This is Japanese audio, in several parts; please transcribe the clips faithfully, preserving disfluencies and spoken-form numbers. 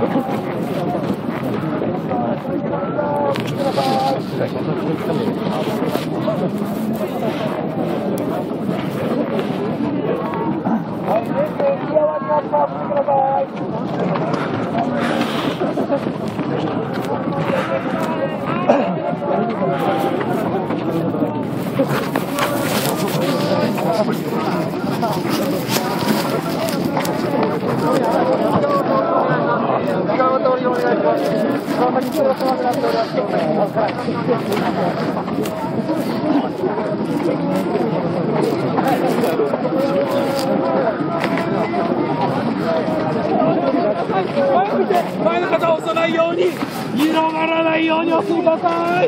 前の方を押さないように、広がらないように押してください。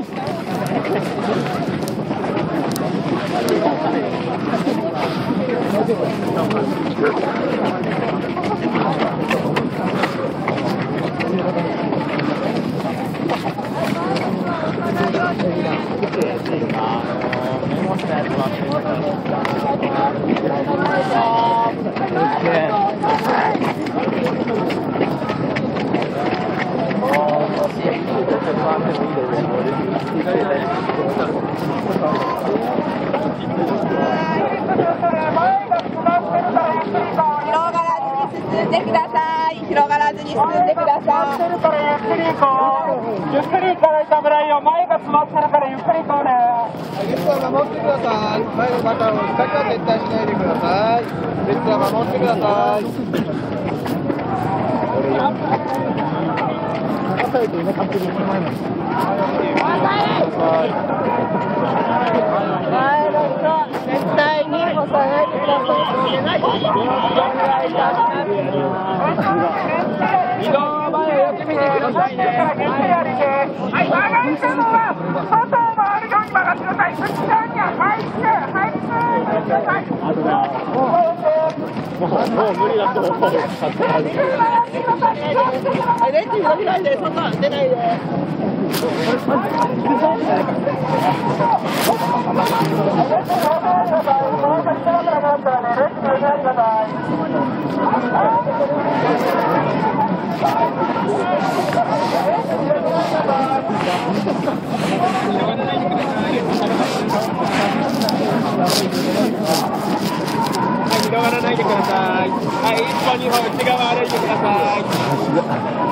広がらずに進んでください。ゆっくり行こう。ゆっくり行かないと危ないよ。前が詰まってるからゆっくり行こうね。 列は守ってください。前の方を下から撤退しないでください。列は守ってください。前の人、絶対に押さないでください。お願いいたします。 移動は前をよく見てくださいね。 はい、曲がりたのは外を回るように曲がってください。内側には入って入ってください。 もうもう無理だと思う。はい、レンジ伸びないで、外出ないで。 広がらないでください。はい、一歩二歩内側歩いてください。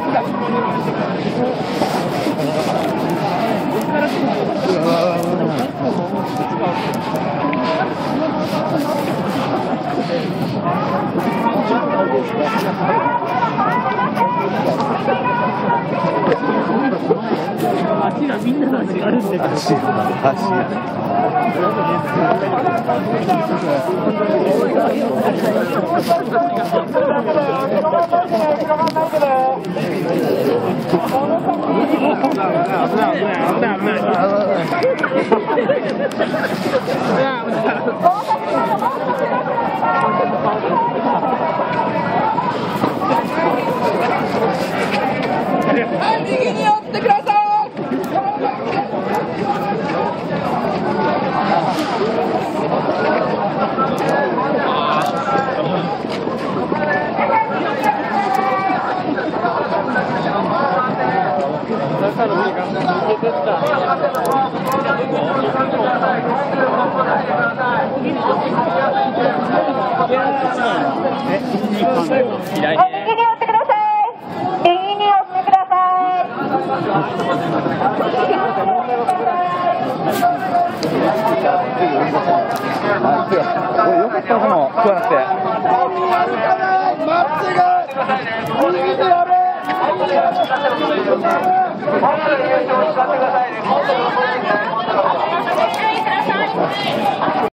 足がみんなの足があるんですよ。足が足が。 右に寄ってください。 よかったのも食わなくて。まっすぐ。おにぎりやれ。はい。